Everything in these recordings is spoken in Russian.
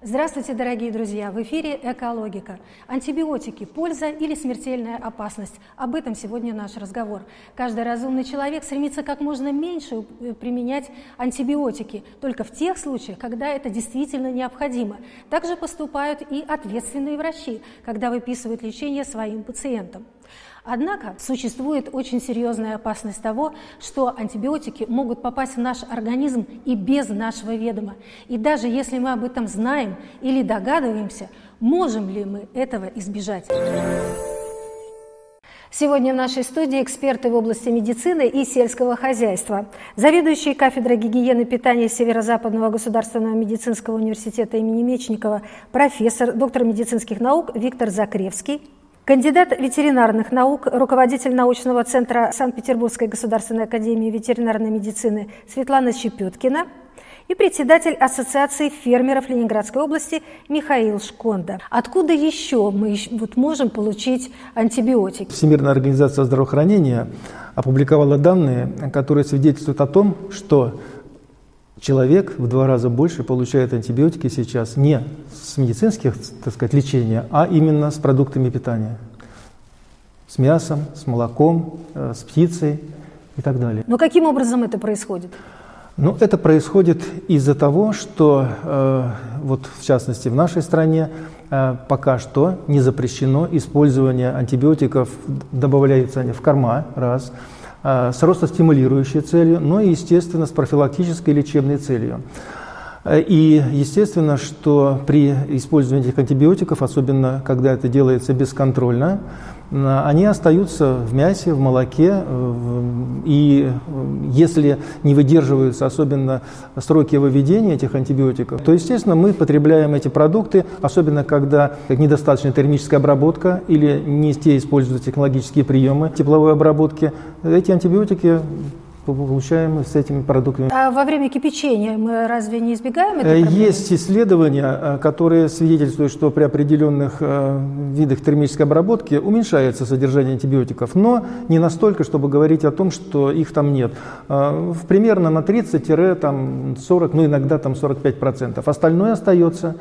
Здравствуйте, дорогие друзья! В эфире «Экологика». Антибиотики – польза или смертельная опасность? Об этом сегодня наш разговор. Каждый разумный человек стремится как можно меньше применять антибиотики, только в тех случаях, когда это действительно необходимо. Также поступают и ответственные врачи, когда выписывают лечение своим пациентам. Однако существует очень серьезная опасность того, что антибиотики могут попасть в наш организм и без нашего ведома. И даже если мы об этом знаем или догадываемся, можем ли мы этого избежать? Сегодня в нашей студии эксперты в области медицины и сельского хозяйства. Заведующий кафедрой гигиены питания Северо-Западного государственного медицинского университета имени Мечникова, профессор, доктор медицинских наук Виктор Закревский. Кандидат ветеринарных наук, руководитель научного центра Санкт-Петербургской государственной академии ветеринарной медицины Светлана Щепеткина и председатель Ассоциации фермеров Ленинградской области Михаил Шконда. Откуда еще мы можем получить антибиотики? Всемирная организация здравоохранения опубликовала данные, которые свидетельствуют о том, что человек в 2 раза больше получает антибиотики сейчас не с медицинских, так сказать, лечения, а именно с продуктами питания. С мясом, с молоком, с птицей и так далее. Но каким образом это происходит? Ну, это происходит из-за того, что, вот в частности в нашей стране, пока что не запрещено использование антибиотиков, добавляются они в корма, раз, с ростостимулирующей целью, но и, естественно, с профилактической лечебной целью. И естественно, что при использовании этих антибиотиков, особенно когда это делается бесконтрольно, они остаются в мясе, в молоке, и если не выдерживаются особенно сроки выведения этих антибиотиков, то, естественно, мы потребляем эти продукты, особенно когда недостаточная термическая обработка или не те используют технологические приемы тепловой обработки, эти антибиотики получаем с этими продуктами. А во время кипячения мы разве не избегаем этой проблемы? Есть исследования, которые свидетельствуют, что при определенных видах термической обработки уменьшается содержание антибиотиков, но не настолько, чтобы говорить о том, что их там нет. Примерно на 30-40, ну иногда там 45%. Остальное остается.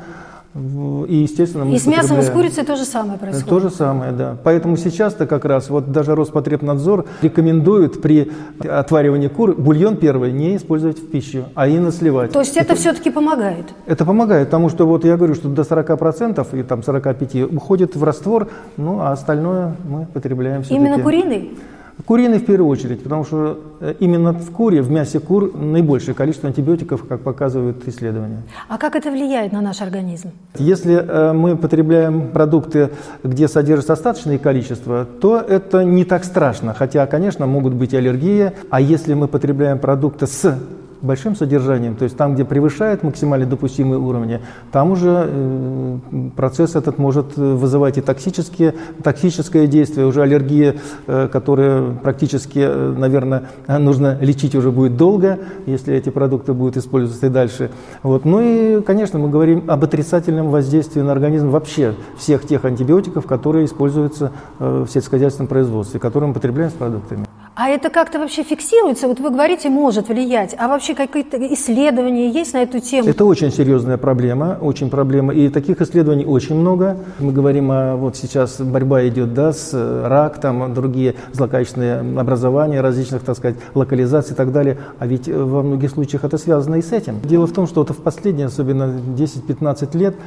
И, естественно, мы с мясом, и с курицей то же самое происходит? То же самое, да. Поэтому сейчас-то как раз вот даже Роспотребнадзор рекомендует при отваривании кур бульон первый не использовать в пищу, а именно сливать. То есть это все-таки помогает? Это помогает, потому что вот я говорю, что до 40% и там 45% уходит в раствор, ну а остальное мы потребляем все-таки. Именно куриный? Куриный в первую очередь, потому что именно в куре, в мясе кур наибольшее количество антибиотиков, как показывают исследования. А как это влияет на наш организм? Если мы потребляем продукты, где содержится остаточное количество, то это не так страшно, хотя, конечно, могут быть и аллергии. А если мы потребляем продукты с большим содержанием, то есть там, где превышает максимально допустимые уровни, там уже процесс этот может вызывать и токсическое действие, уже аллергия, которая практически, наверное, нужно лечить уже будет долго, если эти продукты будут использоваться и дальше. Вот. Ну и, конечно, мы говорим об отрицательном воздействии на организм вообще всех тех антибиотиков, которые используются в сельскохозяйственном производстве, которые мы потребляем с продуктами. А это как-то вообще фиксируется? Вот вы говорите, может влиять. А вообще какие-то исследования есть на эту тему? Это очень серьезная проблема, очень проблема. И таких исследований очень много. Мы говорим вот сейчас борьба идет, да, с рак, там другие злокачественные образования различных, так сказать, локализаций и так далее. А ведь во многих случаях это связано и с этим. Дело в том, что вот в последние, особенно 10-15 лет,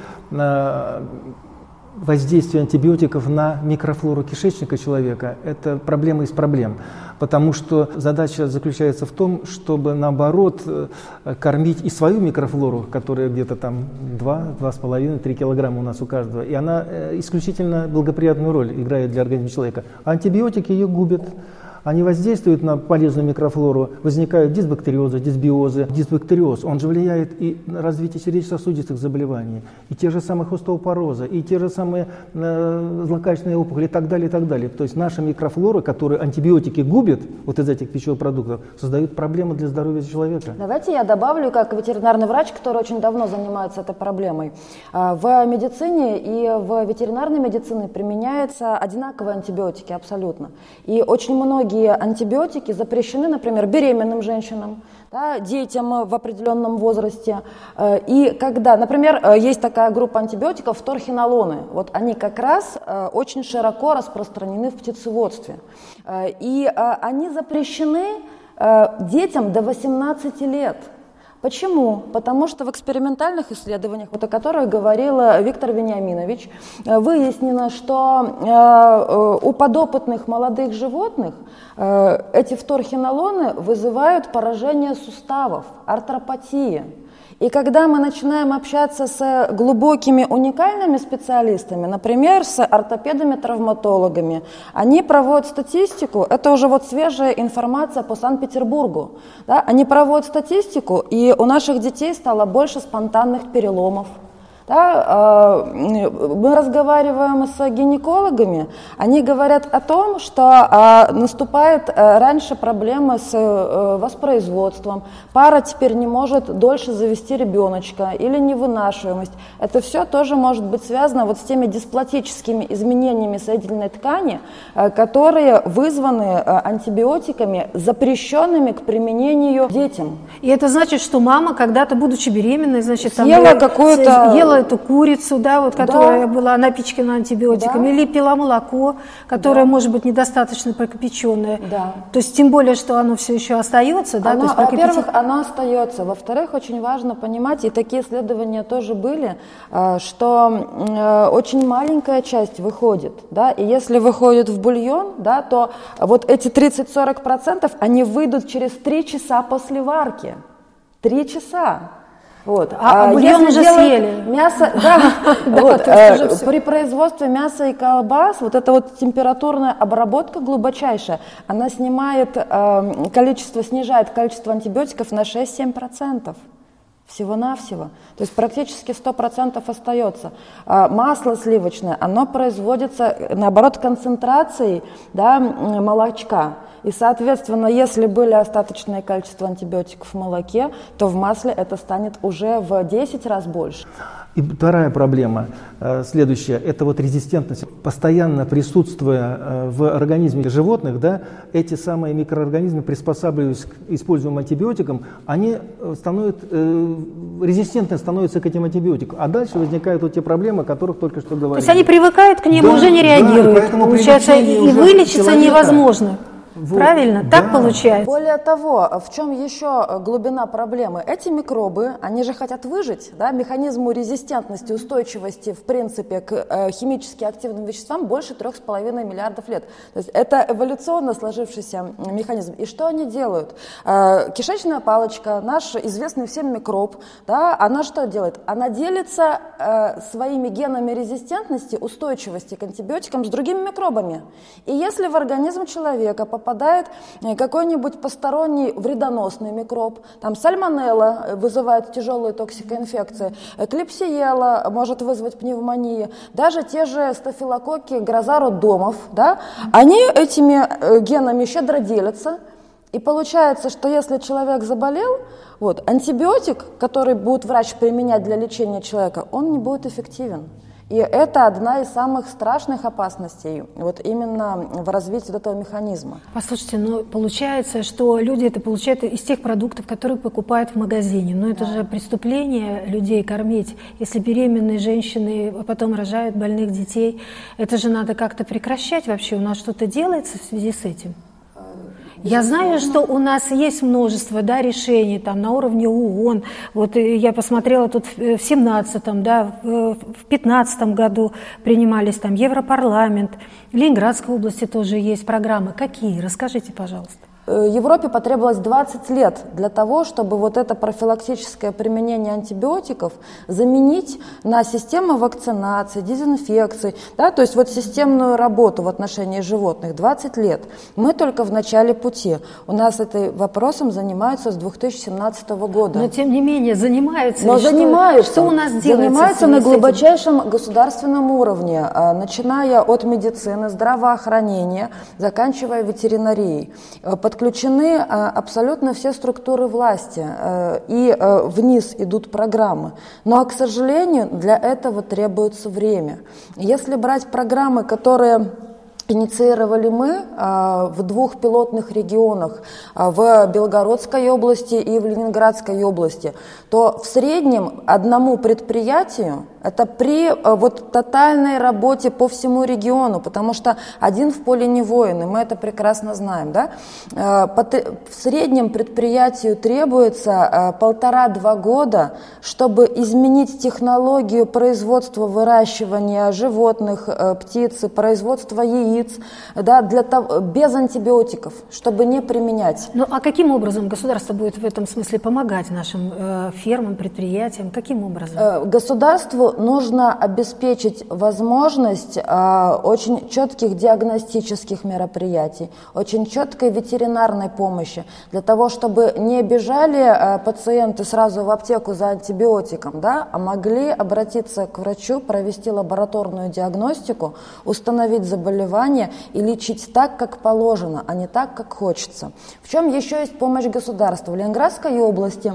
воздействие антибиотиков на микрофлору кишечника человека – это проблема из проблем, потому что задача заключается в том, чтобы, наоборот, кормить и свою микрофлору, которая где-то там 2-2,5-3 килограмма у нас у каждого, и она исключительно благоприятную роль играет для организма человека. А антибиотики ее губят. Они воздействуют на полезную микрофлору, возникают дисбактериозы, дисбиозы. Дисбактериоз, он же влияет и на развитие сердечно-сосудистых заболеваний, и те же самые остеопорозы, и те же самые злокачественные опухоли и так далее, и так далее. То есть наша микрофлора, которую антибиотики губят, вот из этих пищевых продуктов, создают проблемы для здоровья человека. Давайте я добавлю, как ветеринарный врач, который очень давно занимается этой проблемой. В медицине и в ветеринарной медицине применяются одинаковые антибиотики абсолютно. И очень многие многие антибиотики запрещены, например, беременным женщинам, да, детям в определенном возрасте. И когда, например, есть такая группа антибиотиков фторхинолоны, вот они как раз очень широко распространены в птицеводстве. И они запрещены детям до 18 лет. Почему? Потому что в экспериментальных исследованиях, вот о которых говорил Виктор Вениаминович, выяснено, что у подопытных молодых животных эти фторхинолоны вызывают поражение суставов, артропатии. И когда мы начинаем общаться с глубокими уникальными специалистами, например, с ортопедами-травматологами, они проводят статистику, это уже вот свежая информация по Санкт-Петербургу, да, они проводят статистику, и у наших детей стало больше спонтанных переломов. Да, мы разговариваем с гинекологами, они говорят о том, что наступает раньше проблемы с воспроизводством, пара теперь не может дольше завести ребеночка или невынашиваемость. Это все тоже может быть связано вот с теми дисплатическими изменениями соединительной ткани, которые вызваны антибиотиками, запрещенными к применению детям. И это значит, что мама когда-то, будучи беременной, значит, ела эту курицу, да, вот, которая была напичкана антибиотиками, или пила молоко, которое может быть недостаточно прокипяченное. Да. То есть тем более, что оно все еще остается. Да, во-первых, оно остается. Во-вторых, очень важно понимать, и такие исследования тоже были, что очень маленькая часть выходит. Да, и если выходит в бульон, да, то вот эти 30-40% они выйдут через 3 часа после варки. 3 часа. Вот. А бульон уже съели. Мясо, при производстве мяса и колбас вот эта вот температурная обработка глубочайшая, она снижает количество антибиотиков на 6-7%. Всего-навсего. То есть практически 100% остается. Масло сливочное, оно производится, наоборот, концентрацией, да, молочка. И, соответственно, если были остаточное количество антибиотиков в молоке, то в масле это станет уже в 10 раз больше. И вторая проблема, следующая, это вот резистентность. Постоянно присутствуя в организме животных, да, эти самые микроорганизмы, приспосабливаясь к используемым антибиотикам, они резистентны становятся к этим антибиотикам. А дальше возникают вот те проблемы, о которых только что говорили. То есть они привыкают к ним и уже не реагируют. Получается, и вылечиться невозможно. Вот. Правильно? Да. Так получается? Более того, в чем еще глубина проблемы? Эти микробы, они же хотят выжить, да? Механизму резистентности, устойчивости, в принципе, к химически активным веществам больше 3,5 миллиардов лет. То есть это эволюционно сложившийся механизм. И что они делают? Кишечная палочка, наш известный всем микроб, да, она что делает? Она делится своими генами резистентности, устойчивости к антибиотикам с другими микробами. И если в организм человека попадает какой-нибудь посторонний вредоносный микроб, там сальмонелла вызывает тяжелые токсикоинфекции, клепсиелла может вызвать пневмонию, даже те же стафилококки, гроза роддомов, да, они этими генами щедро делятся, и получается, что если человек заболел, вот, антибиотик, который будет врач применять для лечения человека, он не будет эффективен. И это одна из самых страшных опасностей вот именно в развитии этого механизма. Послушайте, но получается, что люди это получают из тех продуктов, которые покупают в магазине. Но это же преступление людей кормить. Если беременные женщины потом рожают больных детей, это же надо как-то прекращать вообще. У нас что-то делается в связи с этим? Я знаю, что у нас есть множество, да, решений там, на уровне ООН. Вот я посмотрела тут в 2017, да, в 2015 году принимались там Европарламент. В Ленинградской области тоже есть программы. Какие? Расскажите, пожалуйста. Европе потребовалось 20 лет для того, чтобы вот это профилактическое применение антибиотиков заменить на систему вакцинации, дезинфекции, да, то есть вот системную работу в отношении животных. 20 лет. Мы только в начале пути. У нас этим вопросом занимаются с 2017 года. Но тем не менее занимаются. Но занимаются. Что у нас делается? Занимаются на глубочайшем государственном уровне, начиная от медицины, здравоохранения, заканчивая ветеринарией. Подключены абсолютно все структуры власти, и вниз идут программы. Но, к сожалению, для этого требуется время. Если брать программы, которые инициировали мы в 2 пилотных регионах, в Белгородской области и в Ленинградской области, то в среднем одному предприятию, это при тотальной работе по всему региону, потому что один в поле не воин, и мы это прекрасно знаем, да? В среднем предприятию требуется 1,5-2 года, чтобы изменить технологию производства, выращивания животных, птицы, производства яиц, да, без антибиотиков, чтобы не применять. Ну а каким образом государство будет в этом смысле помогать нашим фермам, предприятиям? Каким образом? Государству нужно обеспечить возможность очень четких диагностических мероприятий, очень четкой ветеринарной помощи, для того, чтобы не бежали пациенты сразу в аптеку за антибиотиком, да, а могли обратиться к врачу, провести лабораторную диагностику, установить заболевание и лечить так, как положено, а не так, как хочется. В чем еще есть помощь государства? В Ленинградской области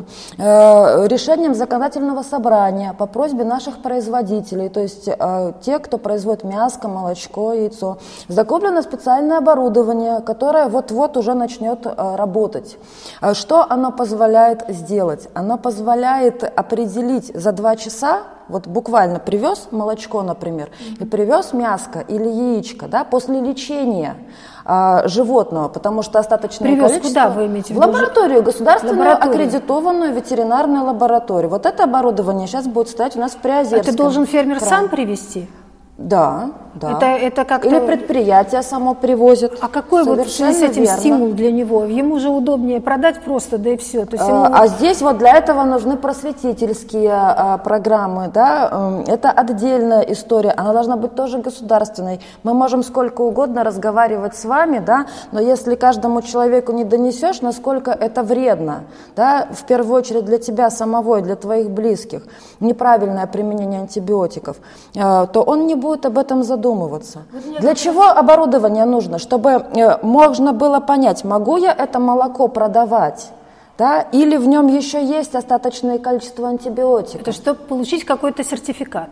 решением законодательного собрания по просьбе наших производителей, то есть те, кто производит мяско, молочко, яйцо, закуплено специальное оборудование, которое вот-вот уже начнет работать. Что оно позволяет сделать? Оно позволяет определить за 2 часа, вот буквально привез молочко, например, и привез мяско или яичко, да, после лечения животного, потому что остаточное привез количество... Куда вы имеете в виду? В лабораторию, государственную аккредитованную ветеринарную лабораторию. Вот это оборудование сейчас будет стоять у нас в Приозерском. Это должен фермер крае. Сам привезти? Да, да. Это как-то... Или предприятие само привозит. А какой вот с этим верно. стимул для него? Ему же удобнее продать просто, да и все. То есть ему... А здесь вот для этого нужны просветительские программы, да, это отдельная история, она должна быть тоже государственной. Мы можем сколько угодно разговаривать с вами, да, но если каждому человеку не донесешь, насколько это вредно, да, в первую очередь для тебя самого и для твоих близких, неправильное применение антибиотиков, то он не будет об этом задумываться. Для чего оборудование нужно? Чтобы можно было понять, могу я это молоко продавать, да, или в нем еще есть остаточное количество антибиотиков. Это чтобы получить какой-то сертификат?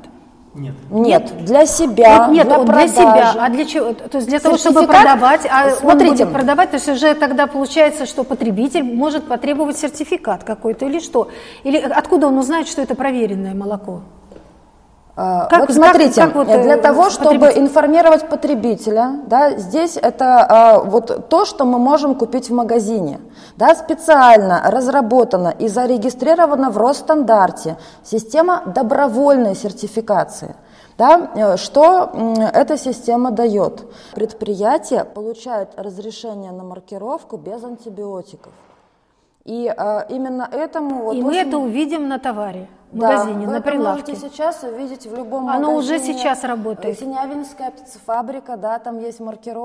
Нет, для себя, нет, для продажи. себя, а для чего? То есть для того, чтобы продавать, смотрите, он будет продавать, то есть уже тогда получается, что потребитель может потребовать сертификат какой-то или что? Или откуда он узнает, что это проверенное молоко? Вот смотрите, для того, чтобы информировать потребителя, да, здесь это вот то, что мы можем купить в магазине, да, специально разработана и зарегистрирована в Росстандарте система добровольной сертификации. Да, что эта система дает? Предприятие получает разрешение на маркировку без антибиотиков. И именно этому... Вот мы это увидим на товаре, в магазине, на прилавке. Вы это можете сейчас увидеть в любом магазине. Оно уже сейчас работает. Синявинская птицефабрика, да, там есть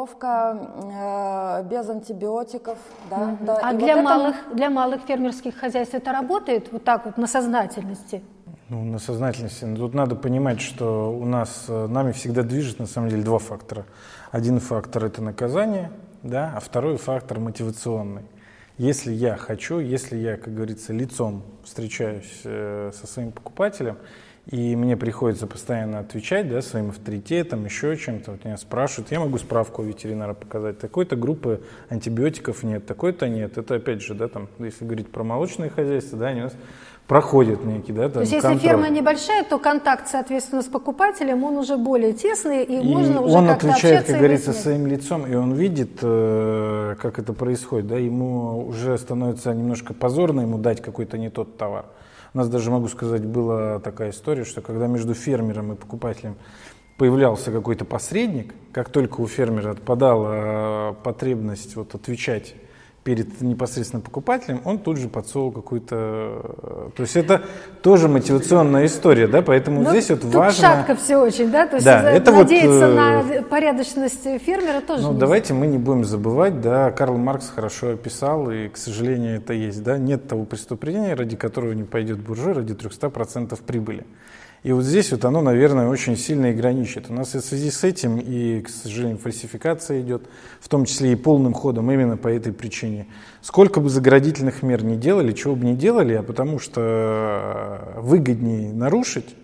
маркировка без антибиотиков. Да, да. А для малых фермерских хозяйств это работает вот так вот на сознательности? Ну, на сознательности. Тут надо понимать, что у нас нами всегда движет, на самом деле, 2 фактора. Один фактор – это наказание, да, а второй фактор – мотивационный. Если я хочу, если я, как говорится, лицом встречаюсь со своим покупателем, и мне приходится постоянно отвечать, да, своим авторитетом, еще чем-то, вот меня спрашивают, я могу справку у ветеринара показать, такой-то группы антибиотиков нет, такой-то нет. Это опять же, да, там, если говорить про молочные хозяйства, да, они у нас проходят некий, да, там, то есть контроль. если ферма небольшая, то контакт, соответственно, с покупателем, он уже более тесный, и можно уже он как-то отвечает, общаться, как говорится, своим лицом, и он видит, как это происходит, да, ему уже становится немножко позорно ему дать какой-то не тот товар. У нас даже, могу сказать, была такая история, что когда между фермером и покупателем появлялся какой-то посредник, как только у фермера отпадала потребность вот отвечать перед непосредственно покупателем, он тут же подсовывал какую-то... То есть это тоже мотивационная история, да, поэтому здесь вот тут важно... шатко все очень, да, то есть да, это надеяться на порядочность фермера тоже нельзя. Давайте мы не будем забывать, да, Карл Маркс хорошо описал, и, к сожалению, это есть, да, нет того преступления, ради которого не пойдет буржуй, ради 300% прибыли. И вот здесь вот оно, наверное, очень сильно и граничит. У нас в связи с этим и, к сожалению, фальсификация идет, в том числе и полным ходом именно по этой причине. Сколько бы заградительных мер не делали, чего бы не делали, а потому что выгоднее нарушить,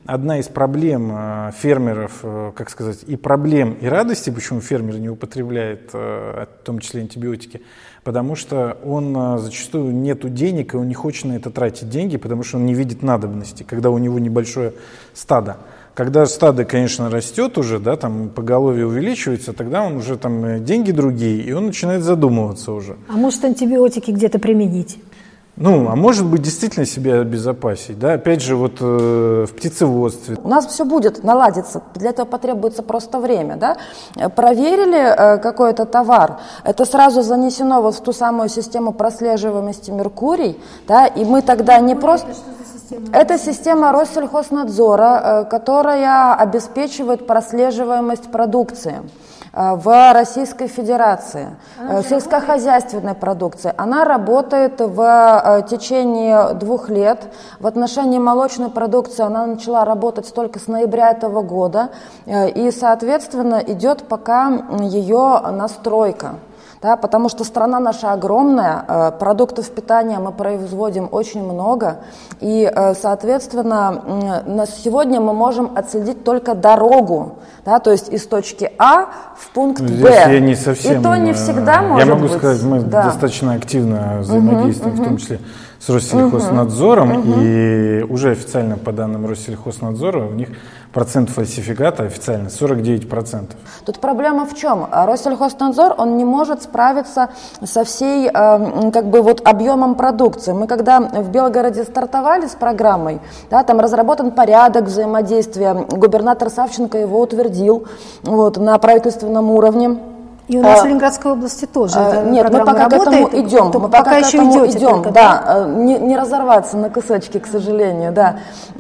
одна из проблем фермеров, как сказать, и проблем, и радости, почему фермер не употребляет, в том числе антибиотики, потому что он зачастую нету денег, и он не хочет на это тратить деньги, потому что он не видит надобности, когда у него небольшое стадо. Когда стадо, конечно, растет уже, да, там поголовье увеличивается, тогда он уже там деньги другие, и он начинает задумываться уже. А может антибиотики где-то применить? Ну, а может быть, действительно себя обезопасить, да, опять же, вот в птицеводстве. У нас все будет наладиться, для этого потребуется просто время, да. Проверили какой-то товар, это сразу занесено вот в ту самую систему прослеживаемости Меркурий, да, и мы тогда не просто... Это система Россельхознадзора, которая обеспечивает прослеживаемость продукции в Российской Федерации, сельскохозяйственной продукции. Она работает в течение 2 лет. В отношении молочной продукции она начала работать только с ноября этого года, и, соответственно, идет пока ее настройка. Да, потому что страна наша огромная, продуктов питания мы производим очень много, и, соответственно, на сегодня мы можем отследить только дорогу, да, то есть из точки А в пункт Б. Я не совсем, и то не всегда может быть. Я могу сказать, мы достаточно активно взаимодействуем, в том числе с Россельхознадзором, и уже официально по данным Россельхознадзора у них процент фальсификата официально 49%. Тут проблема в чем? Россельхознадзор, он не может справиться со всей как бы вот объемом продукции. Мы когда в Белгороде стартовали с программой, да, там разработан порядок взаимодействия, губернатор Савченко его утвердил вот, на правительственном уровне. И у нас в Ленинградской области тоже. Нет, мы пока к этому идем. Мы пока еще идем, да, не разорваться на кусочки, к сожалению, да.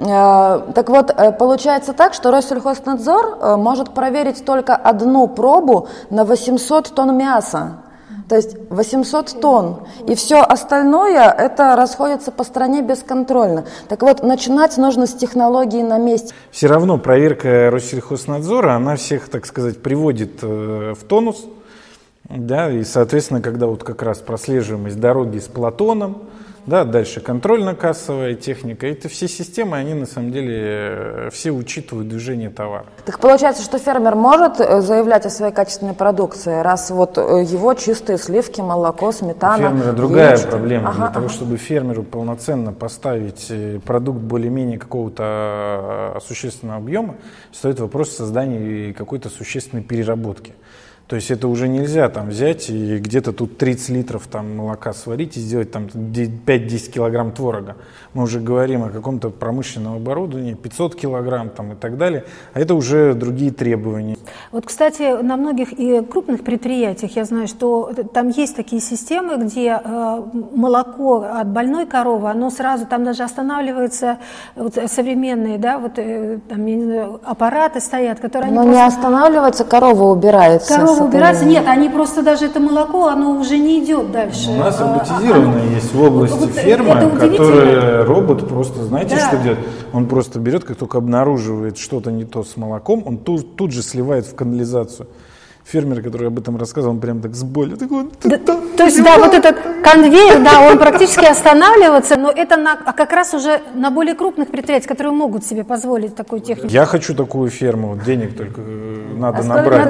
Так вот, получается так, что Россельхознадзор может проверить только 1 пробу на 800 тонн мяса. То есть 800 тонн. И все остальное, это расходится по стране бесконтрольно. Так вот, начинать нужно с технологии на месте. Все равно проверка Россельхознадзора, она всех, так сказать, приводит в тонус. Да, и, соответственно, когда вот как раз прослеживаемость дороги с Платоном, да, дальше контрольно-кассовая техника, это все системы, они на самом деле все учитывают движение товара. Так получается, что фермер может заявлять о своей качественной продукции, раз вот его чистые сливки, молоко, сметана. У фермера другая проблема. Для того, чтобы фермеру полноценно поставить продукт более-менее какого-то существенного объема, стоит вопрос создания какой-то существенной переработки. То есть это уже нельзя там взять и где-то тут 30 литров там молока сварить и сделать там 5-10 килограмм творога. Мы уже говорим о каком-то промышленном оборудовании, 500 килограмм там и так далее, а это уже другие требования. Вот, кстати, на многих и крупных предприятиях я знаю, что там есть такие системы, где молоко от больной коровы, оно сразу, там даже останавливаются вот, современные, да, вот там, я не знаю, аппараты стоят, которые... Но не останавливается, корова убирается. Корова убирается, нет, они просто даже это молоко, оно уже не идет дальше. У нас роботизированное есть в области фермы, который робот просто, знаете, что делает? Он просто берет, как только обнаруживает что-то не то с молоком, он тут же сливает в канализацию. Фермер, который об этом рассказывал, он прям так с болью. То есть, да, вот этот конвейер, да, он практически останавливается, но это как раз уже на более крупных предприятиях, которые могут себе позволить такую технику. Я хочу такую ферму, денег только надо набрать.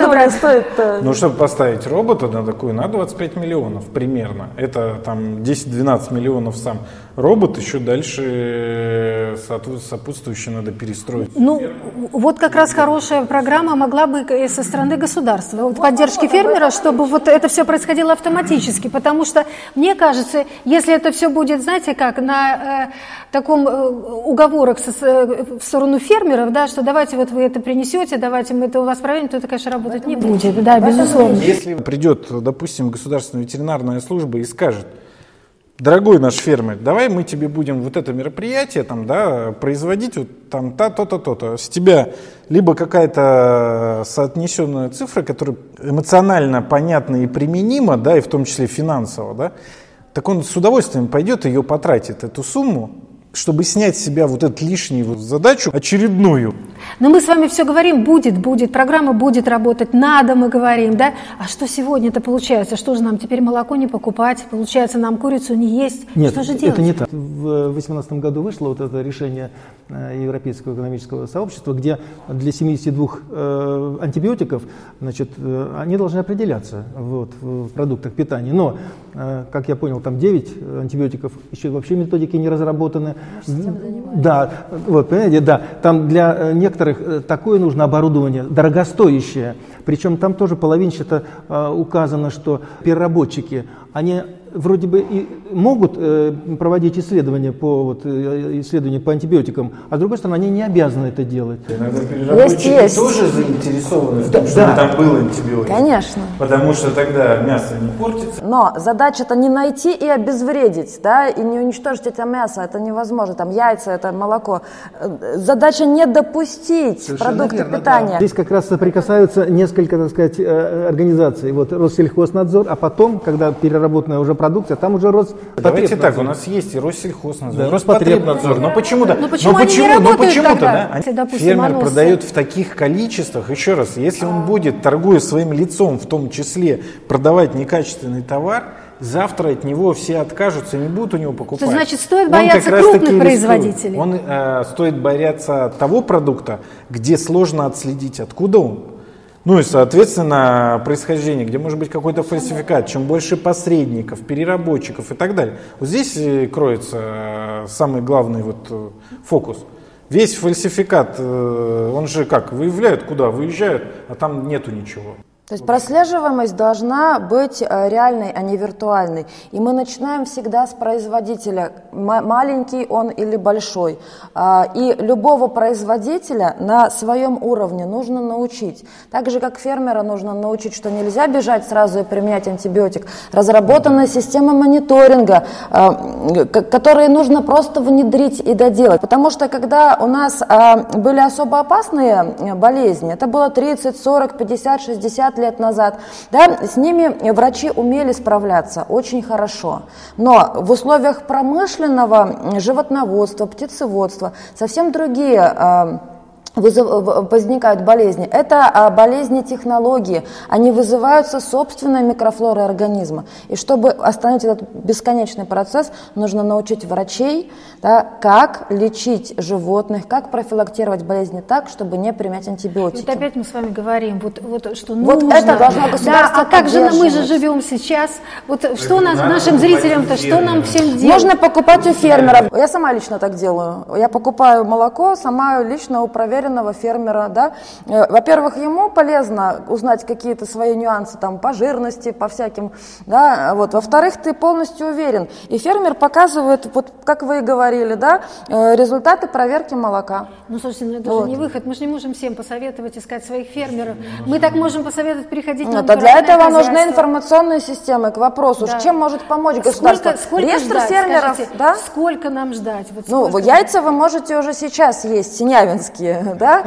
Ну, чтобы поставить робота на такую, надо 25 миллионов примерно. Это там 10-12 миллионов сам робот, еще дальше сопутствующее надо перестроить. Ну, вот как раз хорошая программа могла бы со стороны государства, вот, поддержки фермера, чтобы вот это все происходило автоматически, потому что, мне кажется, если это все будет, знаете, как на таком уговорах в сторону фермеров, да, что давайте вот вы это принесете, давайте мы это у вас проверим, то это, конечно, работать не будет, да, безусловно. Если придет, допустим, государственная ветеринарная служба и скажет: дорогой наш фермер, давай мы тебе будем вот это мероприятие там, да, производить вот там то-то. С тебя либо какая-то соотнесенная цифра, которая эмоционально понятна и применима, да, и в том числе финансово, да, так он с удовольствием пойдет ее потратит, эту сумму, чтобы снять с себя вот эту лишнюю задачу очередную. Но мы с вами все говорим, будет, программа будет работать, надо, мы говорим, да? А что сегодня-то получается? Что же нам теперь молоко не покупать? Получается, нам курицу не есть? Нет, что же делать? Это не так. В 2018 году вышло вот это решение Европейского экономического сообщества, где для 72 антибиотиков, значит, они должны определяться вот, в продуктах питания. Но, как я понял, там 9 антибиотиков, еще вообще методики не разработаны. Да, вот, понимаете, да. Там для некоторых такое нужно оборудование, дорогостоящее. Причем там тоже половинчато указано, что переработчики, они вроде бы и могут проводить исследования по антибиотикам, а с другой стороны, они не обязаны это делать. Иногда переработчики тоже заинтересованы в том, чтобы там был антибиотик. Конечно. Потому что тогда мясо не портится. Но задача-то не найти и обезвредить, да, и не уничтожить это мясо, это невозможно, там яйца, это молоко. Задача не допустить продукты питания. Да. Здесь как раз соприкасаются несколько, так сказать, организаций. Вот Россельхознадзор, а потом, когда переработанная уже продукция, там уже Роспотребнадзор. Давайте так, у нас есть и Россельхознадзор, да, Роспотребнадзор. Но почему-то, фермер продает в таких количествах, еще раз, если он будет, торгуя своим лицом, в том числе, продавать некачественный товар, завтра от него все откажутся и не будут у него покупать. То значит, стоит бояться крупных производителей. Он стоит бояться того продукта, где сложно отследить, откуда он. Ну и, соответственно, происхождение, где может быть какой-то фальсификат, чем больше посредников, переработчиков и так далее. Вот здесь кроется самый главный вот фокус. Весь фальсификат, он же как, выявляют куда? Выезжают, а там нету ничего. То есть прослеживаемость должна быть реальной, а не виртуальной. И мы начинаем всегда с производителя, маленький он или большой. И любого производителя на своем уровне нужно научить. Так же, как фермера нужно научить, что нельзя бежать сразу и применять антибиотик. Разработана система мониторинга, которые нужно просто внедрить и доделать. Потому что когда у нас были особо опасные болезни, это было 30, 40, 50, 60 лет назад, да, с ними врачи умели справляться очень хорошо. Но в условиях промышленного животноводства, птицеводства совсем другие возникают болезни. Это болезни технологии. Они вызываются собственной микрофлорой организма. И чтобы остановить этот бесконечный процесс, нужно научить врачей, да, как лечить животных, как профилактировать болезни так, чтобы не применять антибиотики. Вот опять мы с вами говорим, вот что нужно. Вот это должно государство а как же мы же живем сейчас? Вот что нашим зрителям-то, что нам всем делать? Можно покупать у фермеров. Я сама лично так делаю. Я покупаю молоко сама лично у проверенного фермера. Да? Во-первых, ему полезно узнать какие-то свои нюансы там, по жирности, по всяким. Да? Вот. Во-вторых, ты полностью уверен. И фермер показывает, вот, как вы и говорили, да, результаты проверки молока. Ну, слушайте, ну это же не выход. Мы же не можем всем посоветовать искать своих фермеров. Мы так можем посоветовать переходить на натуральное для этого хозяйство. нужны информационные системы. К вопросу, да. Чем может помочь государство? Реестр фермеров, скажите, да? Сколько нам ждать? Вот ну, яйца вы можете уже сейчас есть, синявинские, да?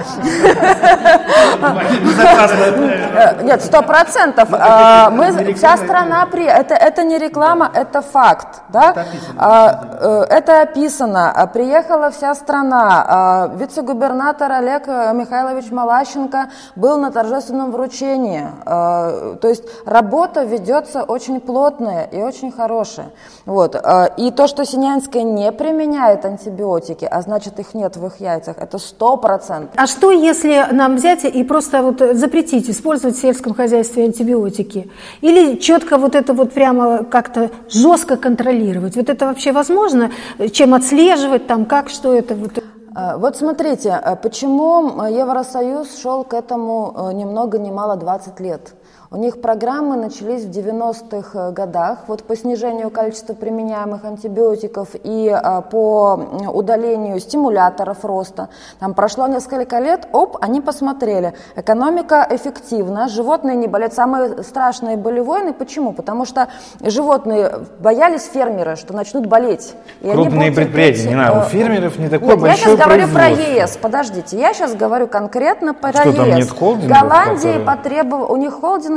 Нет, 100%. Вся страна это не реклама, это факт, да? Это описано. Приехала вся страна. Вице-губернатор Олег Михайлович Малащенко был на торжественном вручении. То есть работа ведется очень плотная и очень хорошая. Вот. И то, что Синявинская не применяет антибиотики, а значит их нет в их яйцах, это 100%. А что, если нам взять и просто вот запретить использовать в сельском хозяйстве антибиотики? Или четко вот это вот прямо как-то жестко контролировать? Вот это вообще возможно? Чем отслеживать, там, как, что это? Вот смотрите, почему Евросоюз шел к этому ни много ни мало 20 лет. У них программы начались в 90-х годах вот по снижению количества применяемых антибиотиков и по удалению стимуляторов роста. Там прошло несколько лет, они посмотрели, экономика эффективна, животные не болеют. Самые страшные были войны. Почему? Потому что животные боялись фермеры, что начнут болеть. И крупные предприятия, не надо, у фермеров не такое большое производство. Я сейчас говорю про ЕС, подождите, я сейчас говорю конкретно про ЕС. Что, там нет холдинга? Голландии у них холдинги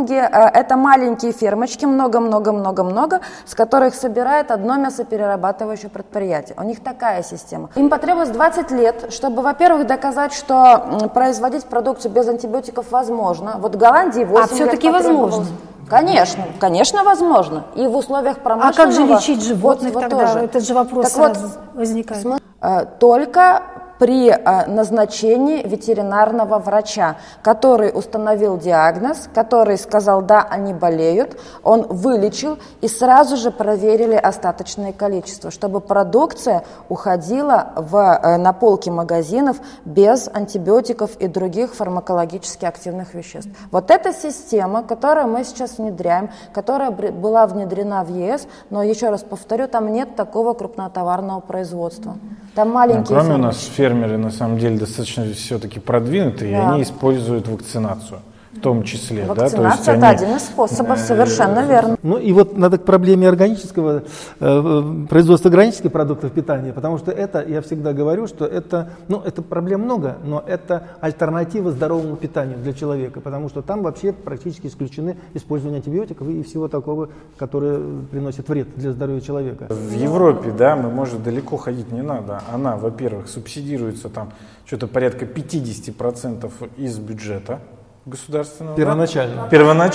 холдинги, это маленькие фермочки, много-много-много-много, с которых собирает одно мясоперерабатывающее предприятие. У них такая система. Им потребовалось 20 лет, чтобы, во-первых, доказать, что производить продукцию без антибиотиков возможно. Вот в Голландии 8 лет все-таки возможно? Конечно, возможно. И в условиях промышленного... А как же лечить животных тогда? Тоже. Этот же вопрос сразу возникает. Только при назначении ветеринарного врача, который установил диагноз, который сказал, да, они болеют, он вылечил и сразу же проверили остаточное количество, чтобы продукция уходила на полки магазинов без антибиотиков и других фармакологически активных веществ. Вот эта система, которую мы сейчас внедряем, которая была внедрена в ЕС, но еще раз повторю, там нет такого крупнотоварного производства. Там маленькие кроме у нас фермеры на самом деле достаточно все-таки продвинутые, и они используют вакцинацию. В том числе, вакцинация, да? То есть это один из способов, совершенно верно. Ну и вот надо к проблеме органического, производства органических продуктов питания, потому что это, я всегда говорю, что это проблем много, но это альтернатива здоровому питанию для человека, потому что там вообще практически исключены использование антибиотиков и всего такого, которое приносит вред для здоровья человека. В Европе, да, мы, может, далеко ходить не надо. Она, во-первых, субсидируется там что-то порядка 50% из бюджета государственного. Первоначально.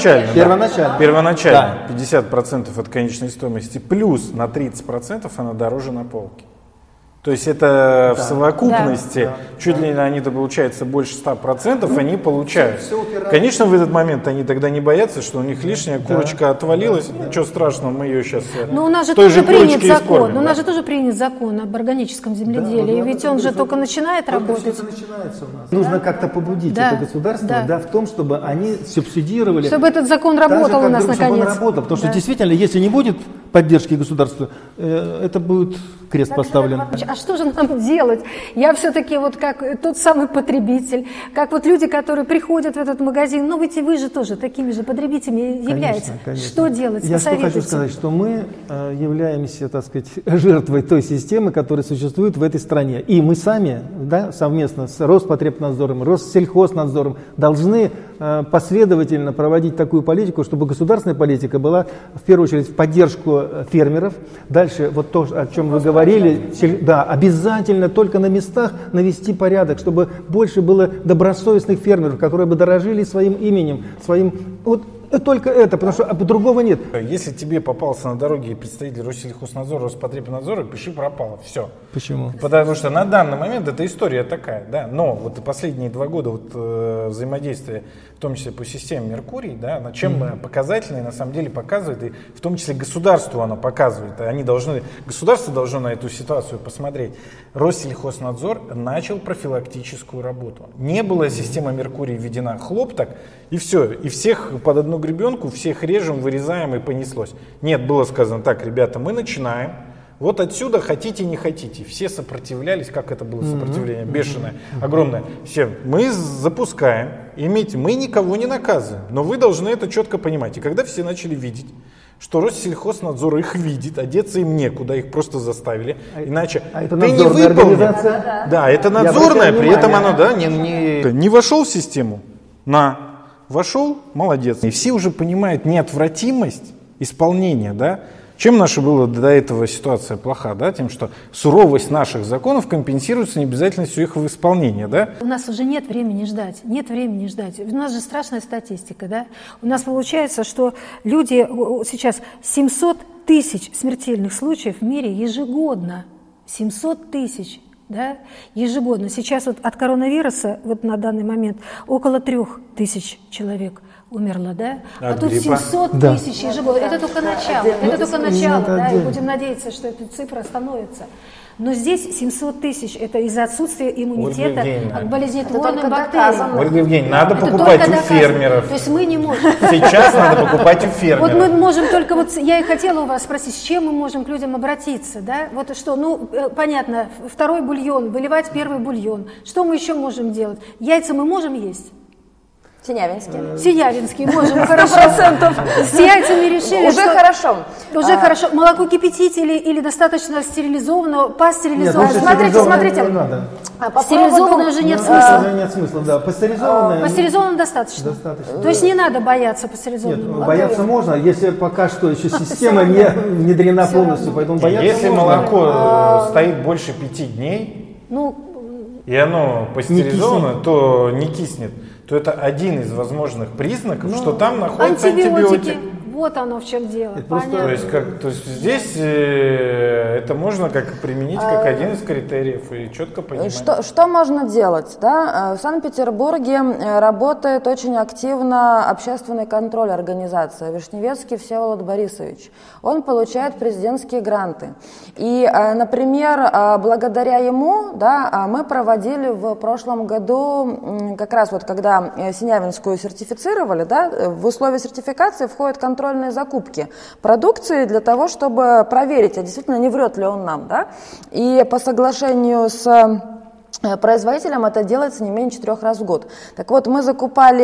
Первоначально. 50% от конечной стоимости, плюс на 30% она дороже на полке. То есть это в совокупности, чуть ли они-то получается больше 100%, они получают. Конечно, в этот момент они тогда не боятся, что у них лишняя курочка отвалилась. Ничего страшного, мы ее сейчас Но у нас же тоже принят закон. У нас же тоже принят закон об органическом земледелии. Ведь он же только начинает работать. Это начинается у нас. Нужно как-то побудить это государство в том, чтобы они субсидировали. Чтобы этот закон работал у нас наконец. Потому что действительно, если не будет поддержки государства, это будет крест поставлен. А что же нам делать? Я все-таки вот как тот самый потребитель, как вот люди, которые приходят в этот магазин, ну ведь и вы же тоже такими же потребителями являетесь. Конечно. Что делать? Я что хочу сказать, что мы являемся, так сказать, жертвой той системы, которая существует в этой стране. И мы сами, совместно с Роспотребнадзором, Россельхознадзором должны последовательно проводить такую политику, чтобы государственная политика была в первую очередь в поддержку фермеров. Дальше вот то, о чем вы говорили, обязательно только на местах навести порядок, чтобы больше было добросовестных фермеров, которые бы дорожили своим именем, вот только это, потому что другого нет. Если тебе попался на дороге представитель Россельхознадзора, Роспотребнадзора, пиши пропало. Все. Почему? Потому что на данный момент эта история такая, да. Но вот последние 2 года взаимодействия, в том числе по системе Меркурий, да, на чем показательно на самом деле показывает, и в том числе государству оно показывает. Государство должно на эту ситуацию посмотреть. Россельхознадзор начал профилактическую работу. Не была система Меркурий введена, хлоп так, и все. И всех под одну гребенку, всех режем, вырезаем, и понеслось. Нет, было сказано так: ребята, мы начинаем. Вот отсюда хотите, не хотите. Все сопротивлялись, как это было сопротивление, бешеное, огромное. Все, мы запускаем, мы никого не наказываем, но вы должны это четко понимать. И когда все начали видеть, что Россельхознадзор их видит, одеться им некуда, их просто заставили, иначе это ты не выполнил. Да, это надзорное, при этом оно не вошел в систему, вошел, молодец. И все уже понимают неотвратимость исполнения, да. Чем наша была до этого ситуация плоха, да? Тем, что суровость наших законов компенсируется необязательностью их в исполнении, да? У нас уже нет времени ждать, У нас же страшная статистика, да? У нас получается, что люди сейчас 700 тысяч смертельных случаев в мире ежегодно. 700 тысяч. Да, ежегодно. Сейчас вот от коронавируса вот на данный момент около 3000 человек умерло, да? А тут 700 тысяч ежегодно. Это только начало. Да, и будем надеяться, что эта цифра остановится. Но здесь 700 тысяч – это из-за отсутствия иммунитета к болезнетворным бактериям. Ольга Евгеньевна, надо покупать у фермеров. То есть мы не можем. Сейчас надо покупать у фермеров. Вот мы можем только, я и хотела у вас спросить, с чем мы можем к людям обратиться, да? Вот что, понятно, второй бульон, выливать первый бульон. Что мы еще можем делать? Яйца мы можем есть? Синявинский, можем, хорошо. С яйцами решили, уже что... хорошо. Уже хорошо. Молоко кипятить или достаточно стерилизованного, пастеризованного? Смотрите. Стерилизованное уже нет смысла. Нет смысла, да. Пастеризованное. Пастеризованное достаточно. То есть не надо бояться пастеризованного молока. Бояться можно, если пока что еще система не внедрена полностью, поэтому бояться если можно. молоко стоит больше 5 дней, и оно пастеризовано, то не киснет, то это один из возможных признаков, что там находится антибиотик. Вот оно в чем дело. То есть здесь это можно применить как один из критериев и четко понимать. Что можно делать? Да? В Санкт-Петербурге работает очень активно общественный контроль организации. Вишневецкий Всеволод Борисович. Он получает президентские гранты. И, например, благодаря ему, да, мы проводили в прошлом году, как раз вот когда Синявинскую сертифицировали, да, в условия сертификации входит контрольные закупки продукции для того, чтобы проверить, а действительно не врет ли он нам. Да? И по соглашению с производителям это делается не менее 4 раз в год. Так вот, мы закупали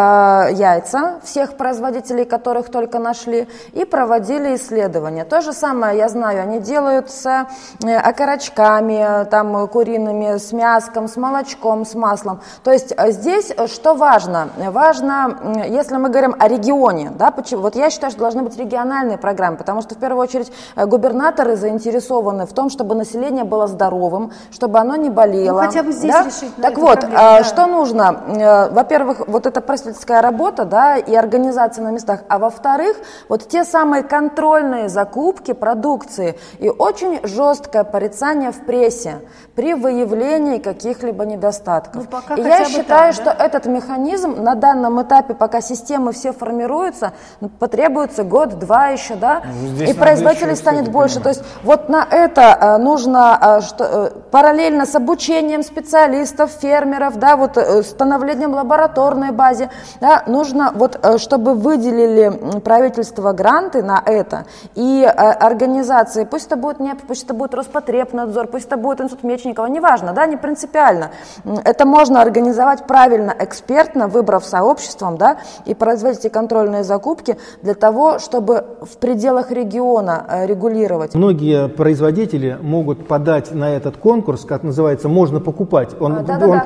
яйца всех производителей, которых только нашли, и проводили исследования. То же самое, я знаю, они делают с окорочками, там, куриными, с мяском, с молочком, с маслом. То есть здесь что важно? Важно, если мы говорим о регионе, да, вот я считаю, что должны быть региональные программы, потому что в первую очередь губернаторы заинтересованы в том, чтобы население было здоровым, чтобы оно не болело. Хотя бы здесь решить. Так вот, что нужно? Во-первых, вот эта просветительская работа, да, и организация на местах, а во-вторых, вот те самые контрольные закупки продукции и очень жесткое порицание в прессе при выявлении каких-либо недостатков. И я считаю, что этот механизм на данном этапе, пока системы все формируются, потребуется год-два еще, да, и производителей станет больше. То есть вот на это нужно параллельно с обучением специалистов, фермеров, да, вот становлением лабораторной базы, да, нужно вот, чтобы выделили правительство гранты на это и организации, пусть это будет НЕП, пусть это будет Роспотребнадзор, пусть это будет Институт Мечникова, неважно, да, не принципиально. Это можно организовать правильно, экспертно, выбрав сообществом, да, и производить контрольные закупки для того, чтобы в пределах региона регулировать. Многие производители могут подать на этот конкурс, как называется, можно покупать. Он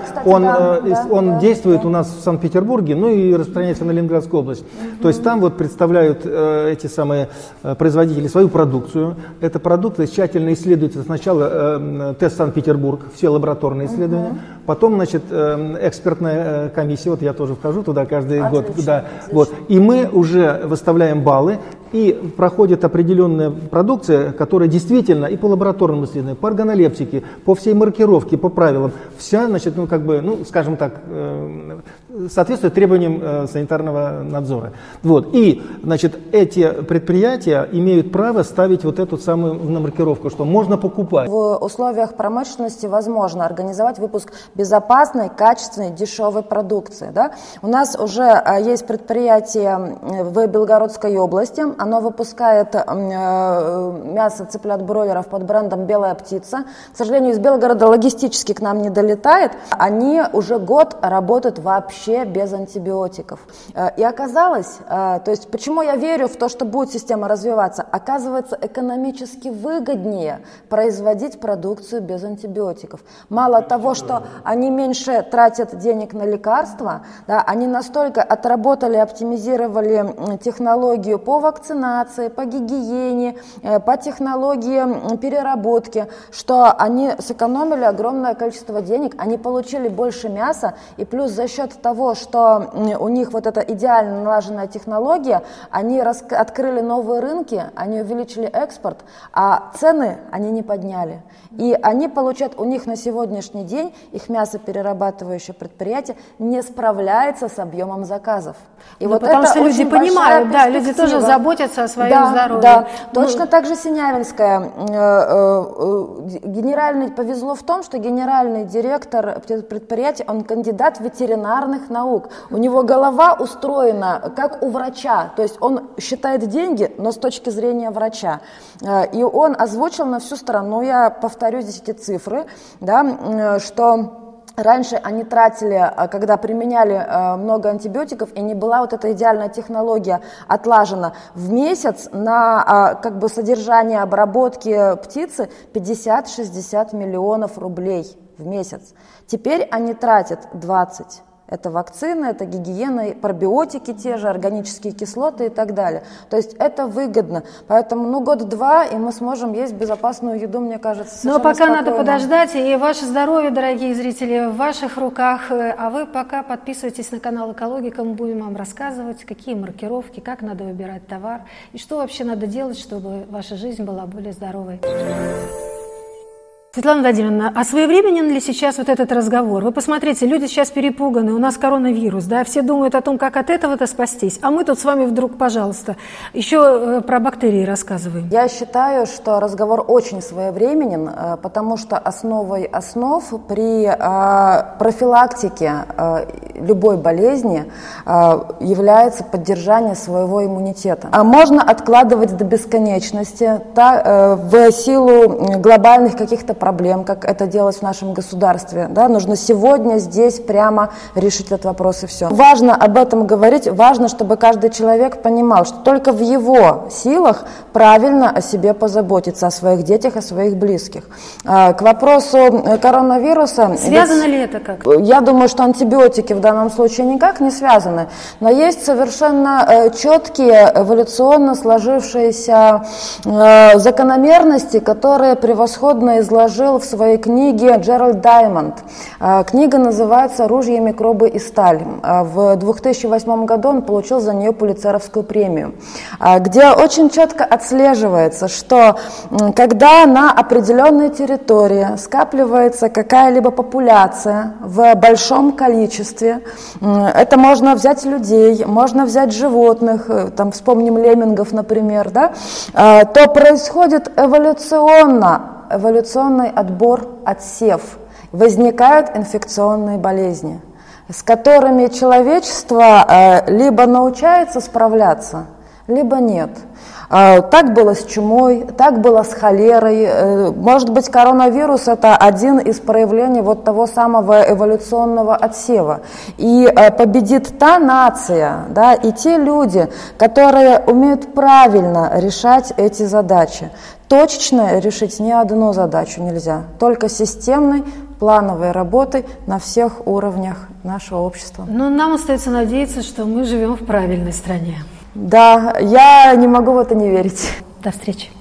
действует у нас в Санкт-Петербурге, ну и распространяется на Ленинградскую область. То есть там вот представляют эти самые производители свою продукцию. Эта продукция тщательно исследуется сначала тест Санкт-Петербург, все лабораторные исследования, потом, значит, экспертная комиссия, вот я тоже вхожу туда каждый год, да, вот, и мы уже выставляем баллы, и проходит определенная продукция, которая действительно и по лабораторным исследованиям, по органолептике, по всей маркировке, по правилам, вся, значит, ну, как бы, ну, скажем так, соответствует требованиям санитарного надзора. Вот. И, значит, эти предприятия имеют право ставить вот эту самую маркировку, что можно покупать. В условиях промышленности возможно организовать выпуск безопасной, качественной, дешевой продукции. Да? У нас уже есть предприятие в Белгородской области, оно выпускает мясо цыплят-бройлеров под брендом «Белая птица». К сожалению, из Белгорода логистически к нам не долетает. Они уже год работают вообще без антибиотиков. И оказалось, то есть почему я верю в то, что будет система развиваться, оказывается экономически выгоднее производить продукцию без антибиотиков. Мало того, что они меньше тратят денег на лекарства, да, они настолько отработали, оптимизировали технологию по вакцинации, по гигиене, по технологии переработки, что они сэкономили огромное количество денег, они получили больше мяса, и плюс за счет того, что у них вот эта идеально налаженная технология, они открыли новые рынки, они увеличили экспорт, а цены они не подняли. И они получают, у них на сегодняшний день их мясоперерабатывающее предприятие не справляется с объемом заказов. И вот потому это что люди понимают, да, люди тоже заботятся о своем здоровье. Да, точно так же Синявинская. Повезло в том, что генеральный директор предприятия, он кандидат ветеринарных наук. У него голова устроена как у врача, то есть он считает деньги, но с точки зрения врача. И он озвучил на всю страну, я повторю здесь эти цифры, да, что Раньше они тратили, когда применяли много антибиотиков, и не была вот эта идеальная технология отлажена, в месяц на как бы содержание обработки птицы 50-60 миллионов рублей в месяц. Теперь они тратят 20. Это вакцины, это гигиена, пробиотики те же, органические кислоты и так далее. То есть это выгодно. Поэтому год-два, и мы сможем есть безопасную еду, мне кажется, совершенно Но пока спокойно. надо подождать, и ваше здоровье, дорогие зрители, в ваших руках. А вы пока подписывайтесь на канал Экологика, мы будем вам рассказывать, какие маркировки, как надо выбирать товар, и что вообще надо делать, чтобы ваша жизнь была более здоровой. Светлана Владимировна, а своевременен ли сейчас вот этот разговор? Вы посмотрите, люди сейчас перепуганы, у нас коронавирус, да, все думают о том, как от этого-то спастись, а мы тут с вами вдруг, пожалуйста, еще про бактерии рассказываем. Я считаю, что разговор очень своевременен, потому что основой основ при профилактике любой болезни является поддержание своего иммунитета. А можно откладывать до бесконечности в силу глобальных каких-то проблем, как это делать в нашем государстве. Да? Нужно сегодня, здесь, прямо решить этот вопрос и все. Важно об этом говорить, важно, чтобы каждый человек понимал, что только в его силах правильно о себе позаботиться, о своих детях, о своих близких. К вопросу коронавируса... Связано ли это как-то? Я думаю, что антибиотики в данном случае никак не связаны, но есть совершенно четкие эволюционно сложившиеся закономерности, которые превосходно изложил в своей книге Джеральд Даймонд. Книга называется «Ружья, микробы и сталь». В 2008 году он получил за нее Пулитцеровскую премию, где очень четко отслеживается, что когда на определенной территории скапливается какая-либо популяция в большом количестве, это можно взять людей, можно взять животных, там вспомним леммингов, например, да, то происходит эволюционный отбор, отсев. Возникают инфекционные болезни, с которыми человечество либо научается справляться, либо нет. Так было с чумой, так было с холерой. Может быть, коронавирус – это один из проявлений вот того самого эволюционного отсева. И победит та нация, да, и те люди, которые умеют правильно решать эти задачи. Точечно решить ни одну задачу нельзя, только системной, плановой работой на всех уровнях нашего общества. Но нам остается надеяться, что мы живем в правильной стране. Да, я не могу в это не верить. До встречи.